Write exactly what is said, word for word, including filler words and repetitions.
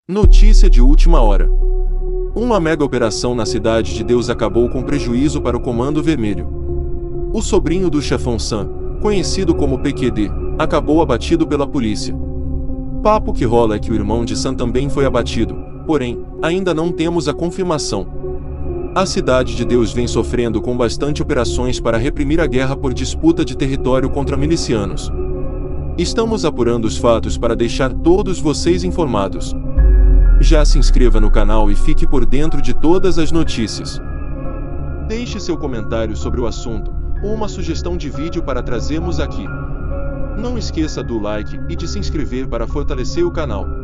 Notícia de última hora. Uma mega operação na Cidade de Deus acabou com prejuízo para o Comando Vermelho. O sobrinho do chefão Sam, conhecido como P Q D, acabou abatido pela polícia. Papo que rola é que o irmão de Sam também foi abatido, porém, ainda não temos a confirmação. A Cidade de Deus vem sofrendo com bastante operações para reprimir a guerra por disputa de território contra milicianos. Estamos apurando os fatos para deixar todos vocês informados. Já se inscreva no canal e fique por dentro de todas as notícias. Deixe seu comentário sobre o assunto, ou uma sugestão de vídeo para trazermos aqui. Não esqueça do like e de se inscrever para fortalecer o canal.